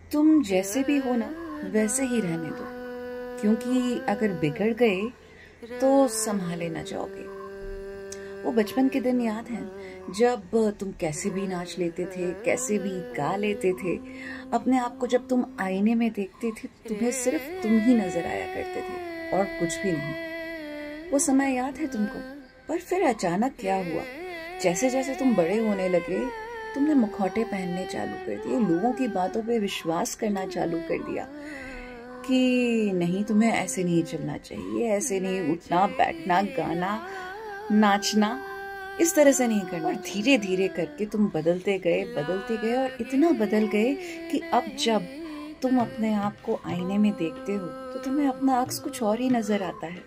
तुम जैसे भी हो ना वैसे ही रहने दो, क्योंकि अगर बिगड़ गए तो संभाले ना जाओगे। वो बचपन के दिन याद हैं जब तुम कैसे भी नाच लेते थे, कैसे भी गा लेते थे। अपने आप को जब तुम आईने में देखते थे तुम्हें सिर्फ तुम ही नजर आया करते थे और कुछ भी नहीं। वो समय याद है तुमको? पर फिर अचानक क्या हुआ, जैसे जैसे तुम बड़े होने लगे तुमने मुखौटे पहनने चालू कर दिए, लोगों की बातों पे विश्वास करना चालू कर दिया कि नहीं तुम्हें ऐसे नहीं चलना चाहिए, ऐसे नहीं उठना बैठना गाना नाचना इस तरह से नहीं करना। धीरे धीरे करके तुम बदलते गए और इतना बदल गए कि अब जब तुम अपने आप को आईने में देखते हो तो तुम्हें अपना अक्स कुछ और ही नजर आता है।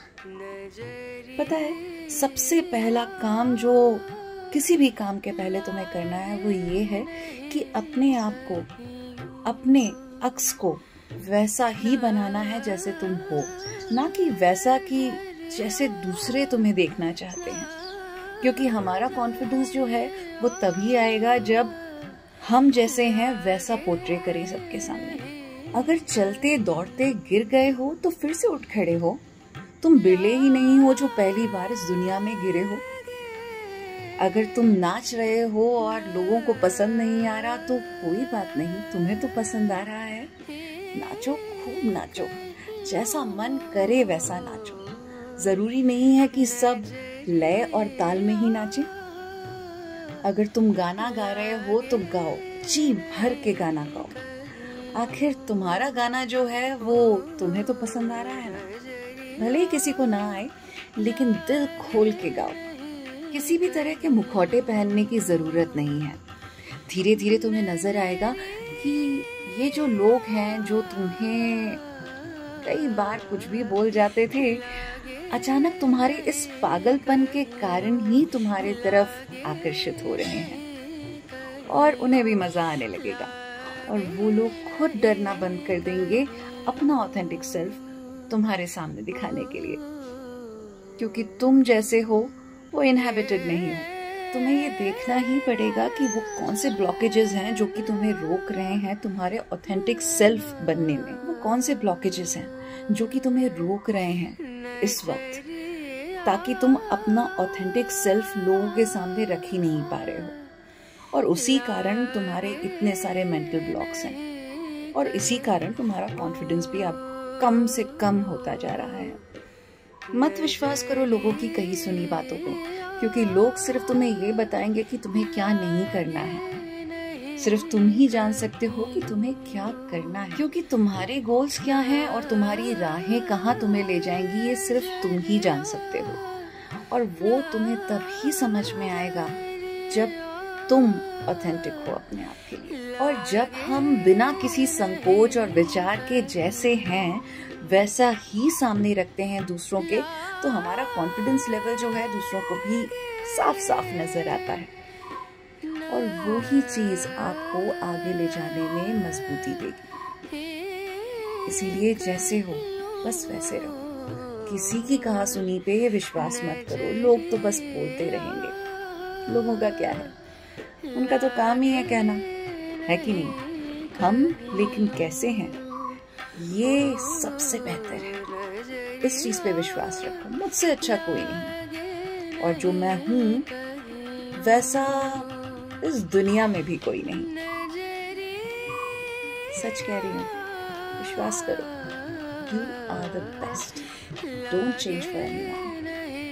पता है, सबसे पहला काम जो किसी भी काम के पहले तुम्हें करना है वो ये है कि अपने आप को, अपने अक्स को वैसा ही बनाना है जैसे तुम हो, ना कि वैसा कि जैसे दूसरे तुम्हें देखना चाहते हैं। क्योंकि हमारा कॉन्फिडेंस जो है वो तभी आएगा जब हम जैसे हैं वैसा पोर्ट्रे करें सबके सामने। अगर चलते दौड़ते गिर गए हो तो फिर से उठ खड़े हो। तुम बिरले ही नहीं हो जो पहली बार इस दुनिया में गिरे हो। अगर तुम नाच रहे हो और लोगों को पसंद नहीं आ रहा तो कोई बात नहीं, तुम्हें तो पसंद आ रहा है। नाचो, खूब नाचो, जैसा मन करे वैसा नाचो। जरूरी नहीं है कि सब लय और ताल में ही नाचे। अगर तुम गाना गा रहे हो तो गाओ, जी भर के गाना गाओ। आखिर तुम्हारा गाना जो है वो तुम्हें तो पसंद आ रहा है ना। भले ही किसी को ना आए लेकिन दिल खोल के गाओ। किसी भी तरह के मुखौटे पहनने की जरूरत नहीं है। धीरे धीरे तुम्हें नजर आएगा कि ये जो लोग हैं जो तुम्हें कई बार कुछ भी बोल जाते थे, अचानक तुम्हारे इस पागलपन के कारण ही तुम्हारे तरफ आकर्षित हो रहे हैं और उन्हें भी मजा आने लगेगा और वो लोग खुद डरना बंद कर देंगे अपना ऑथेंटिक सेल्फ तुम्हारे सामने दिखाने के लिए। क्योंकि तुम जैसे हो वो इनहेबिटेड नहीं हो। तुम्हें ये देखना ही पड़ेगा कि वो कौन से ब्लॉकेजेस हैं जो कि तुम्हें रोक रहे हैं तुम्हारे ऑथेंटिक सेल्फ बनने में। वो कौन से ब्लॉकेजेस हैं जो कि तुम्हें रोक रहे हैं इस वक्त, ताकि तुम अपना ऑथेंटिक सेल्फ लोगों के सामने रख ही नहीं पा रहे हो। और उसी कारण तुम्हारे इतने सारे मेंटल ब्लॉक्स हैं और इसी कारण तुम्हारा कॉन्फिडेंस भी अब कम से कम होता जा रहा है। मत विश्वास करो लोगों की कही सुनी बातों को, क्योंकि लोग सिर्फ तुम्हें ये बताएंगे कि तुम्हें क्या नहीं करना है। सिर्फ तुम ही जान सकते हो कि तुम्हें क्या करना है, क्योंकि तुम्हारे गोल्स क्या हैं और तुम्हारी राहें कहाँ तुम्हें ले जाएंगी ये सिर्फ तुम ही जान सकते हो। और वो तुम्हें तभी समझ में आएगा जब तुम ऑथेंटिक हो अपने आप के लिए। और जब हम बिना किसी संकोच और विचार के जैसे हैं वैसा ही सामने रखते हैं दूसरों के, तो हमारा कॉन्फिडेंस लेवल जो है दूसरों को भी साफ साफ नजर आता है और वो ही चीज आपको आगे ले जाने में मजबूती देगी। इसीलिए जैसे हो बस वैसे रहो। किसी की कहा सुनी पे विश्वास मत करो। लोग तो बस बोलते रहेंगे। लोगों का क्या है, उनका तो काम ही है कहना, है कि नहीं। हम लेकिन कैसे हैं ये सबसे बेहतर है। इस चीज पे विश्वास रखो। मुझसे अच्छा कोई नहीं और जो मैं हूं वैसा इस दुनिया में भी कोई नहीं। सच कह रही हूं, विश्वास करो। You are the best. Don't change for anyone.